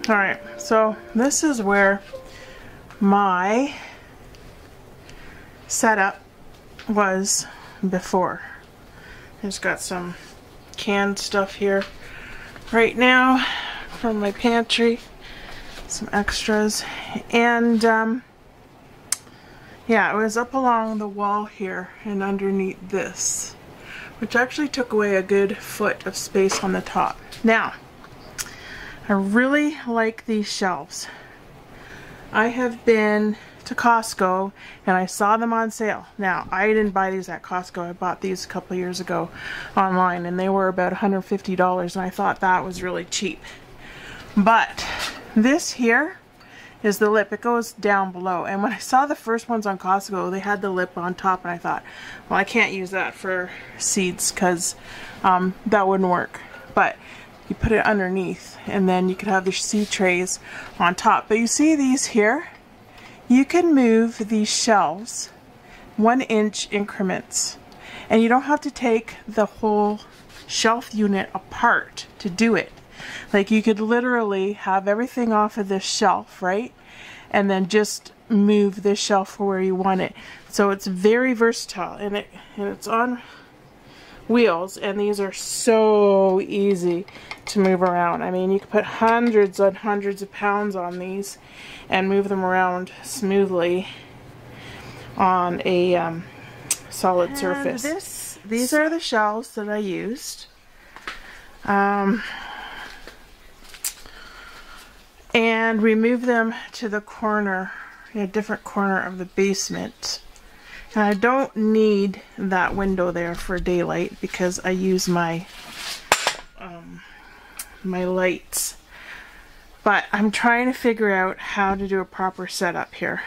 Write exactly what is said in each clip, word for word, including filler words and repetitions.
Alright, so this is where my setup was before. I just got some canned stuff here right now from my pantry, some extras, and um, yeah, it was up along the wall here and underneath this, which actually took away a good foot of space on the top. Now, I really like these shelves. I have been to Costco and I saw them on sale. Now, I didn't buy these at Costco. I bought these a couple years ago online and they were about one hundred fifty dollars and I thought that was really cheap. But this here is the lip. It goes down below. And when I saw the first ones on Costco, they had the lip on top and I thought, well, I can't use that for seeds because um, that wouldn't work. But you put it underneath and then you could have the seed trays on top. But you see these here? You can move these shelves one inch increments and you don't have to take the whole shelf unit apart to do it. Like you could literally have everything off of this shelf, right? And then just move this shelf for where you want it. So it's very versatile and it and it's on wheels, and these are so easy to move around. I mean, you can put hundreds and hundreds of pounds on these and move them around smoothly on a um, solid and surface. This, these are the shelves that I used. Um, and we moved them to the corner, a different corner of the basement. And I don't need that window there for daylight because I use my um, my lights. But I'm trying to figure out how to do a proper setup here.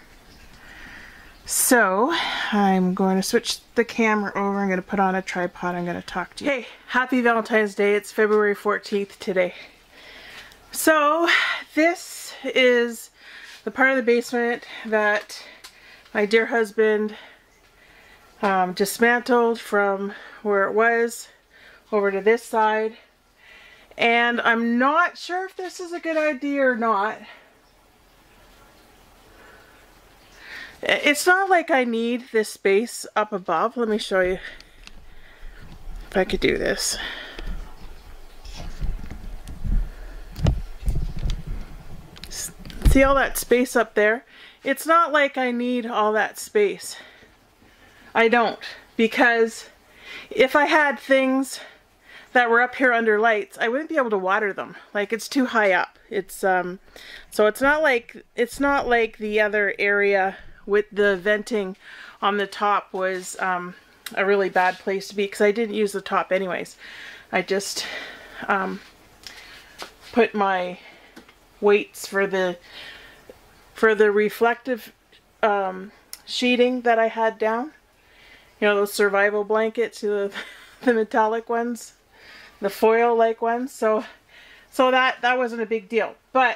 So I'm going to switch the camera over. I'm going to put on a tripod. I'm going to talk to you. Hey, happy Valentine's Day. It's February fourteenth today. So this is the part of the basement that my dear husband um, dismantled from where it was over to this side. And I'm not sure if this is a good idea or not. It's not like I need this space up above. Let me show you if I could do this. See all that space up there? It's not like I need all that space. I don't, because if I had things that were up here under lights, I wouldn't be able to water them. Like, it's too high up. It's um so it's not like it's not like the other area with the venting on the top was um a really bad place to be, because I didn't use the top anyways. I just um put my weights for the for the reflective um, sheeting that I had down. You know, those survival blankets, the, the metallic ones, the foil-like ones. So, so that that wasn't a big deal. But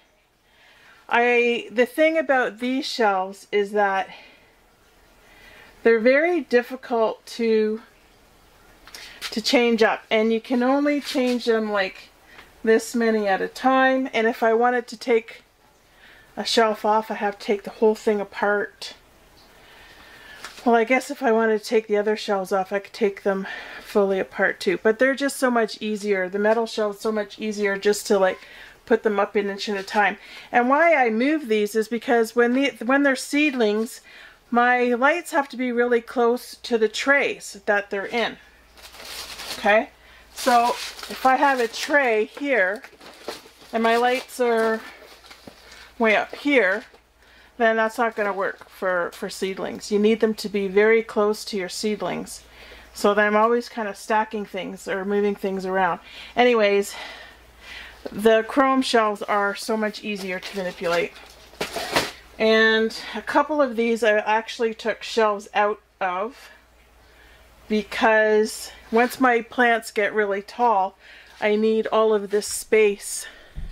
I the thing about these shelves is that they're very difficult to to change up, and you can only change them like this many at a time. And if I wanted to take a shelf off, I have to take the whole thing apart. Well, I guess if I wanted to take the other shelves off, I could take them fully apart too. But they're just so much easier. The metal shelves so much easier just to like put them up an inch at a time. And why I move these is because when the when they're seedlings, my lights have to be really close to the trays that they're in. Okay? So if I have a tray here and my lights are way up here, then that's not going to work for, for seedlings. You need them to be very close to your seedlings. So then I'm always kind of stacking things or moving things around. Anyways, the chrome shelves are so much easier to manipulate. And a couple of these I actually took shelves out of, because once my plants get really tall, I need all of this space.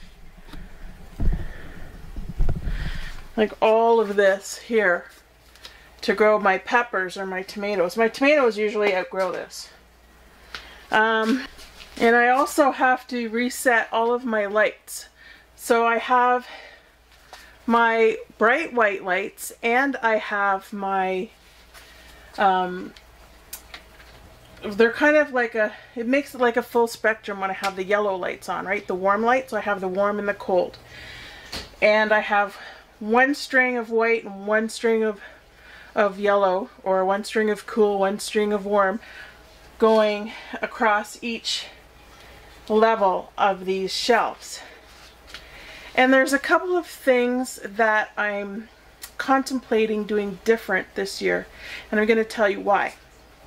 Like all of this here to grow my peppers or my tomatoes. My tomatoes usually outgrow this. Um, and I also have to reset all of my lights So I have my bright white lights, and I have my, um, they're kind of like a, it makes it like a full spectrum when I have the yellow lights on, right? The warm lights, so I have the warm and the cold. And I have one string of white and one string of, of yellow, or one string of cool, one string of warm, going across each level of these shelves. And there's a couple of things that I'm contemplating doing different this year, and I'm going to tell you why.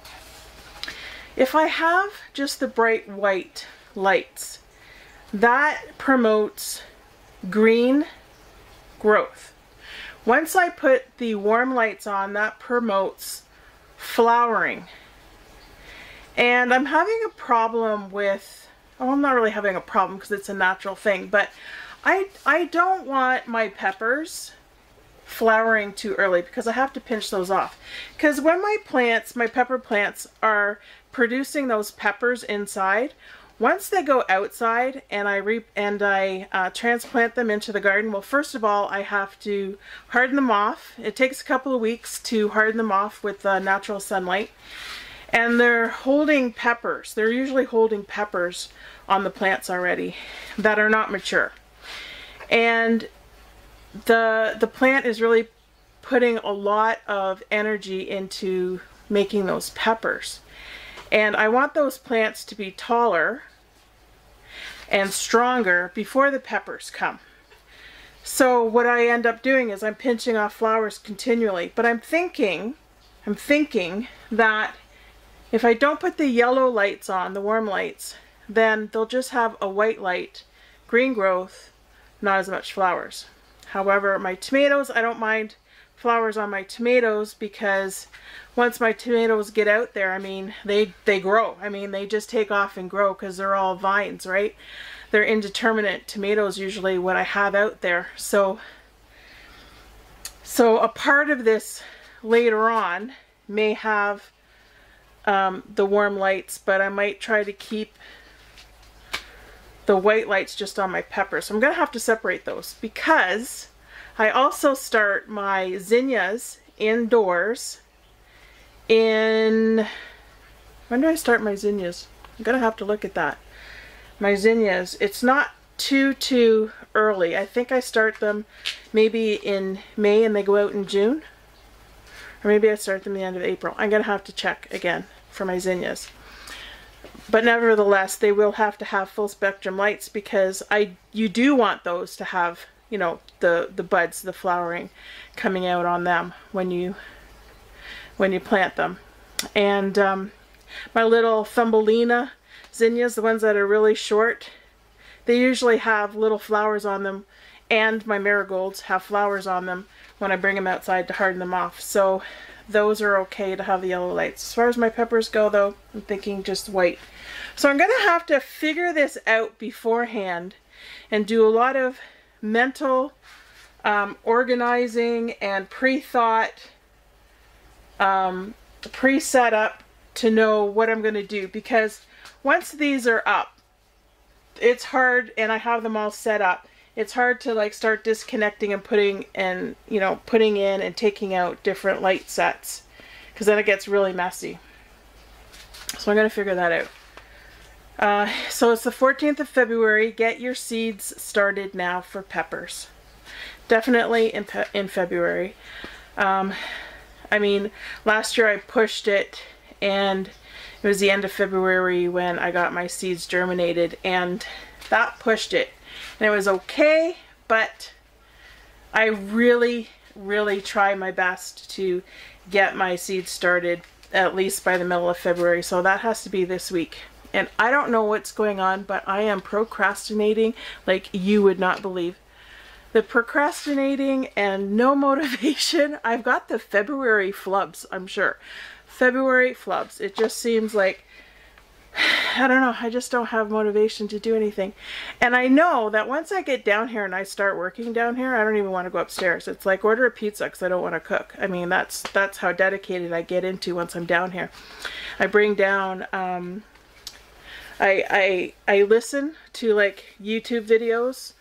If I have just the bright white lights, that promotes green growth. Once I put the warm lights on, that promotes flowering. And I'm having a problem with, oh, I'm not really having a problem because it's a natural thing, but I, I don't want my peppers flowering too early because I have to pinch those off. Because when my plants, my pepper plants, are producing those peppers inside, once they go outside and I re and I uh, transplant them into the garden, well, first of all, I have to harden them off. It takes a couple of weeks to harden them off with uh, natural sunlight. And they're holding peppers. They're usually holding peppers on the plants already that are not mature. And the the plant is really putting a lot of energy into making those peppers. And I want those plants to be taller and stronger before the peppers come. So what I end up doing is I'm pinching off flowers continually. But I'm thinking, I'm thinking that if I don't put the yellow lights on, the warm lights, then they'll just have a white light, green growth, not as much flowers. However, my tomatoes, I don't mind flowers on my tomatoes because once my tomatoes get out there, I mean, they, they grow. I mean, they just take off and grow because they're all vines, right? They're indeterminate tomatoes usually what I have out there. So, so a part of this later on may have um, the warm lights, but I might try to keep the white lights just on my peppers. So I'm going to have to separate those because I also start my zinnias indoors in, when do I start my zinnias? I'm going to have to look at that. My zinnias, it's not too, too early. I think I start them maybe in May and they go out in June. Or maybe I start them at the end of April. I'm going to have to check again for my zinnias. But nevertheless, they will have to have full spectrum lights because I you do want those to have, you know, the the buds, the flowering coming out on them when you when you plant them. And um, my little Thumbelina zinnias, the ones that are really short, they usually have little flowers on them, and my marigolds have flowers on them when I bring them outside to harden them off. So those are okay to have the yellow lights. As far as my peppers go though, I'm thinking just white. So I'm going to have to figure this out beforehand and do a lot of mental um, organizing and pre-thought, um, pre-setup to know what I'm going to do, because once these are up, it's hard, and I have them all set up, it's hard to like start disconnecting and putting and you know putting in and taking out different light sets, because then it gets really messy. So I'm going to figure that out. Uh, so it's the fourteenth of February. Get your seeds started now for peppers. Definitely in, pe in February. Um, I mean, last year I pushed it, and it was the end of February when I got my seeds germinated, and that pushed it. And it was okay, but I really, really try my best to get my seeds started at least by the middle of February. So that has to be this week. And I don't know what's going on, but I am procrastinating like you would not believe. The procrastinating and no motivation. I've got the February flubs, I'm sure. February flubs. It just seems like, I don't know, I just don't have motivation to do anything. And I know that once I get down here and I start working down here, I don't even want to go upstairs. It's like order a pizza because I don't want to cook. I mean, that's that's how dedicated I get into once I'm down here. I bring down, um, I, I, I listen to like YouTube videos,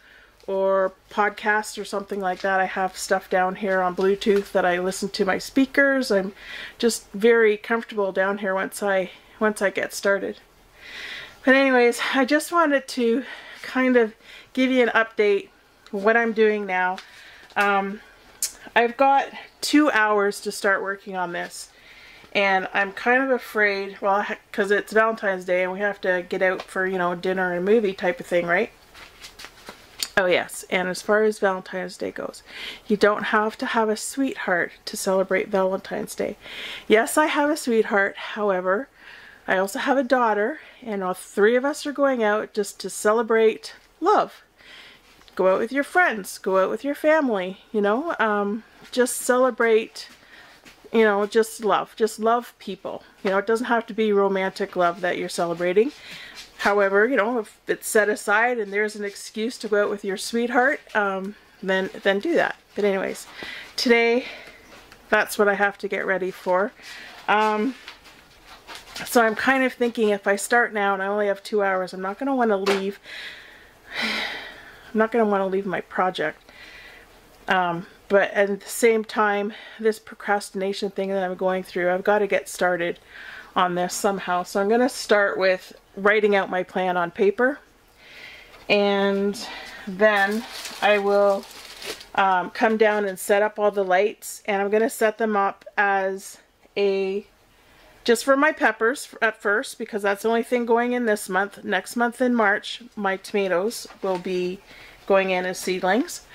or podcasts or something like that. I have stuff down here on Bluetooth that I listen to my speakers. I'm just very comfortable down here once I once I get started. But anyways, I just wanted to kind of give you an update what I'm doing now. Um, I've got two hours to start working on this, and I'm kind of afraid, well, because it's Valentine's Day and we have to get out for, you know, dinner and movie type of thing, right? Oh yes, and as far as Valentine's Day goes, you don't have to have a sweetheart to celebrate Valentine's Day. Yes, I have a sweetheart, however, I also have a daughter, and all three of us are going out just to celebrate love. Go out with your friends, go out with your family, you know, um, just celebrate, you know, just love, just love people. You know, it doesn't have to be romantic love that you're celebrating. However, you know, if it's set aside and there's an excuse to go out with your sweetheart, um, then then do that. But anyways, today, that's what I have to get ready for. Um, so I'm kind of thinking if I start now and I only have two hours, I'm not going to want to leave. I'm not going to want to leave my project. Um, but at the same time, this procrastination thing that I'm going through, I've got to get started on this somehow. So I'm going to start with writing out my plan on paper, and then I will um, come down and set up all the lights, and I'm going to set them up as a just for my peppers at first, because that's the only thing going in this month. Next month in March, my tomatoes will be going in as seedlings.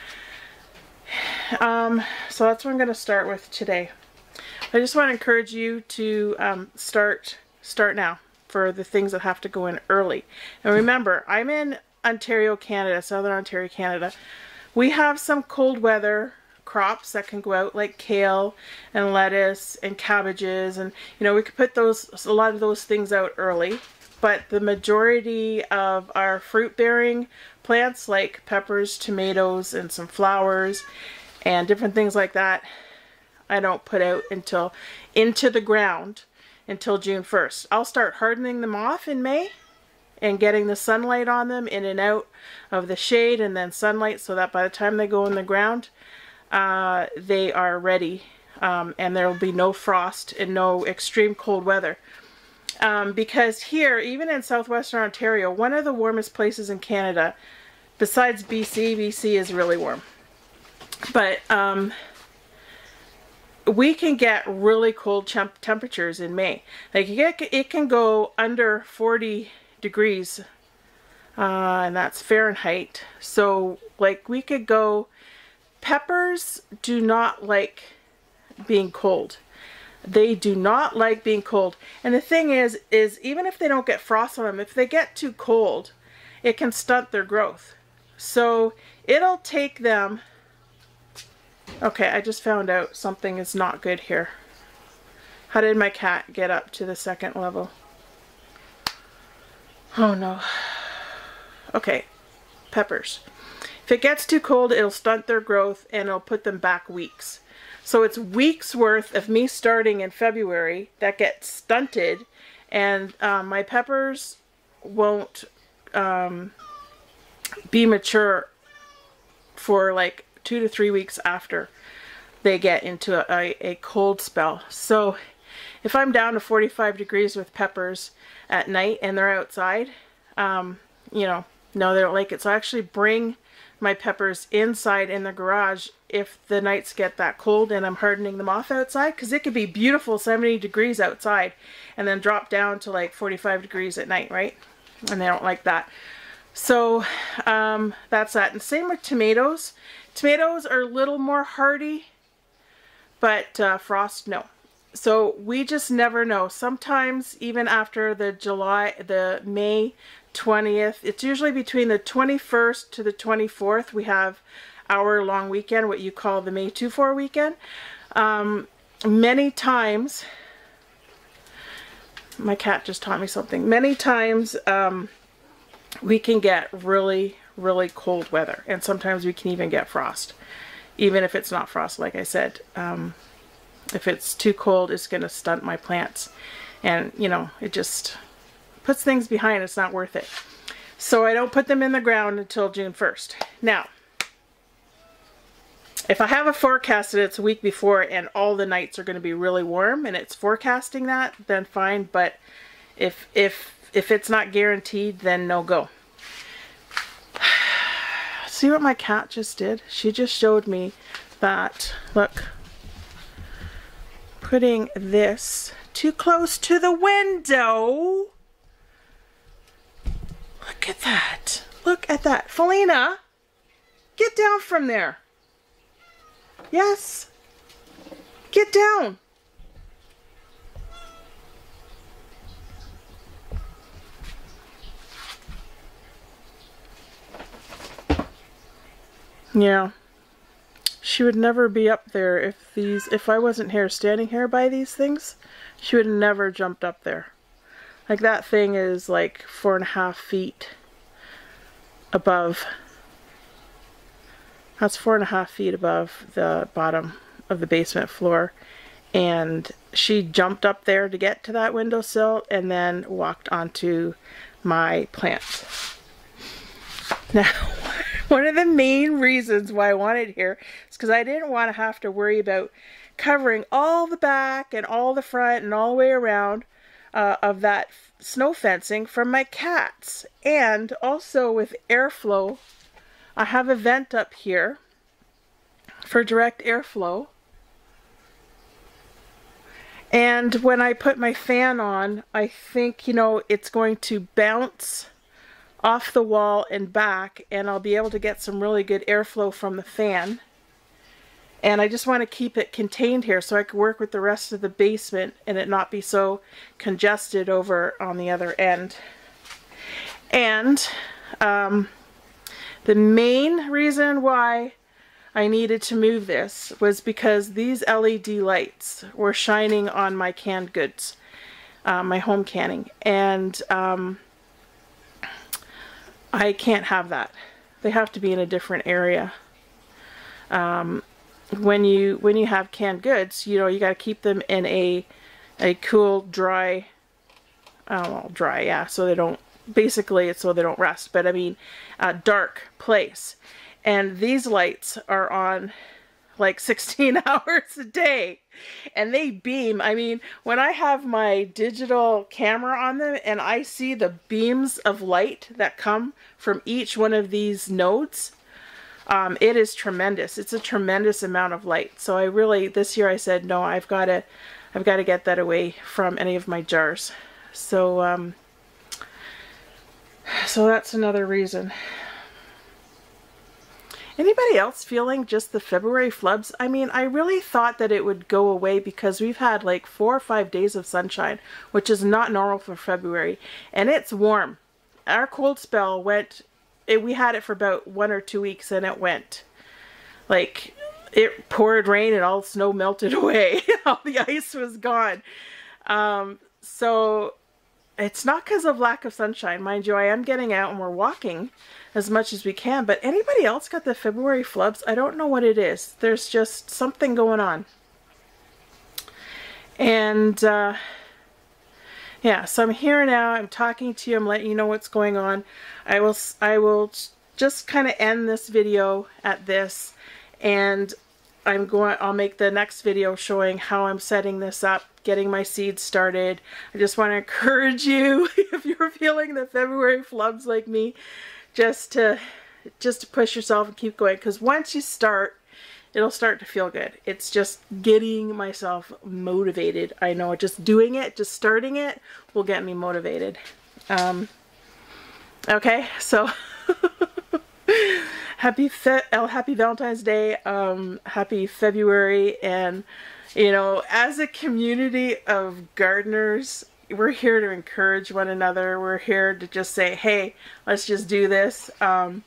Um, so that's what I'm going to start with today. I just want to encourage you to um, start start now for the things that have to go in early. And remember, I'm in Ontario, Canada, Southern Ontario, Canada. We have some cold weather crops that can go out, like kale and lettuce and cabbages, and you know, we could put those a lot of those things out early. But the majority of our fruit-bearing plants, like peppers, tomatoes, and some flowers and different things like that, I don't put out until into the ground until June first. I'll start hardening them off in May and getting the sunlight on them, in and out of the shade and then sunlight, so that by the time they go in the ground, uh, they are ready, um, and there will be no frost and no extreme cold weather. Um, because here, even in southwestern Ontario, one of the warmest places in Canada, besides B C, B C is really warm, but um, we can get really cold temp temperatures in May. Like it, it can go under forty degrees, uh, and that's Fahrenheit. So like we could go, peppers do not like being cold. They do not like being cold. And the thing is, is even if they don't get frost on them, if they get too cold, it can stunt their growth. So it'll take them... Okay, I just found out something is not good here. How did my cat get up to the second level? Oh no. Okay, peppers. If it gets too cold, it'll stunt their growth and it'll put them back weeks. So it's weeks worth of me starting in February that gets stunted, and um, my peppers won't um, be mature for like two to three weeks after they get into a, a, a cold spell. So if I'm down to forty-five degrees with peppers at night and they're outside, um, you know, no, they don't like it. So I actually bring my peppers inside in the garage if the nights get that cold and I'm hardening them off outside, because it could be beautiful seventy degrees outside and then drop down to like forty-five degrees at night, right? And they don't like that. So um, that's that. And same with tomatoes. Tomatoes are a little more hardy, but uh, frost, no. So we just never know. Sometimes even after the July, the May twentieth, it's usually between the twenty-first to the twenty-fourth, we have our long weekend, what you call the May two four weekend. Um, many times, my cat just taught me something, many times um, we can get really, really cold weather, and sometimes we can even get frost, even if it's not frost, like I said. Um, if it's too cold, it's going to stunt my plants, and you know, it just puts things behind. It's not worth it. So I don't put them in the ground until June first. Now, if I have a forecast that it's a week before and all the nights are going to be really warm and it's forecasting that, then fine. But if if if it's not guaranteed, then no go. See what my cat just did? She just showed me that, look, putting this too close to the window. Look at that. Look at that. Felina, get down from there. Yes. Get down. Yeah. She would never be up there if these, if I wasn't here standing here by these things, she would have never jumped up there. Like that thing is like four and a half feet above. That's four and a half feet above the bottom of the basement floor. And she jumped up there to get to that windowsill and then walked onto my plant. Now, one of the main reasons why I wanted here is because I didn't want to have to worry about covering all the back and all the front and all the way around uh, of that snow fencing from my cats. And also with airflow, I have a vent up here for direct airflow. And when I put my fan on, I think, you know, it's going to bounce off the wall and back, and I'll be able to get some really good airflow from the fan. And I just want to keep it contained here so I can work with the rest of the basement and it not be so congested over on the other end. And um, the main reason why I needed to move this was because these L E D lights were shining on my canned goods, uh, my home canning, and um, I can't have that. They have to be in a different area. Um, when you when you have canned goods, you know, you got to keep them in a a cool, dry, I don't know, dry, yeah, so they don't, basically it's so they don't rust, but I mean, a dark place. And these lights are on like sixteen hours a day, and they beam. I mean, when I have my digital camera on them and I see the beams of light that come from each one of these nodes, um, it is tremendous. It's a tremendous amount of light. So I really, this year I said, no, I've got to, I've got to get that away from any of my jars. So, um, so that's another reason. Anybody else feeling just the February flubs? I mean, I really thought that it would go away because we've had like four or five days of sunshine, which is not normal for February, and it's warm. Our cold spell went, it, we had it for about one or two weeks and it went. Like, it poured rain and all the snow melted away. All the ice was gone. Um, so it's not because of lack of sunshine. Mind you, I am getting out and we're walking as much as we can, but anybody else got the February flubs? I don't know what it is. There's just something going on. And uh, yeah, so I'm here now. I'm talking to you. I'm letting you know what's going on. I will, I will just kind of end this video at this, and I'm going, I'll make the next video showing how I'm setting this up, getting my seeds started. I just want to encourage you, if you're feeling the February flubs like me, just to just to push yourself and keep going, because once you start, it'll start to feel good. It's just getting myself motivated. I know just doing it, just starting it will get me motivated. Um, okay, so happy fe oh, happy Valentine's Day, um, happy February, and you know, as a community of gardeners, we're here to encourage one another. We're here to just say, hey, let's just do this. Um,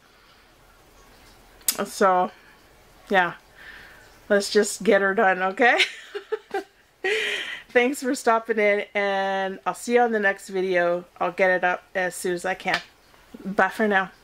so, yeah, let's just get her done, okay? Thanks for stopping in, and I'll see you on the next video. I'll get it up as soon as I can. Bye for now.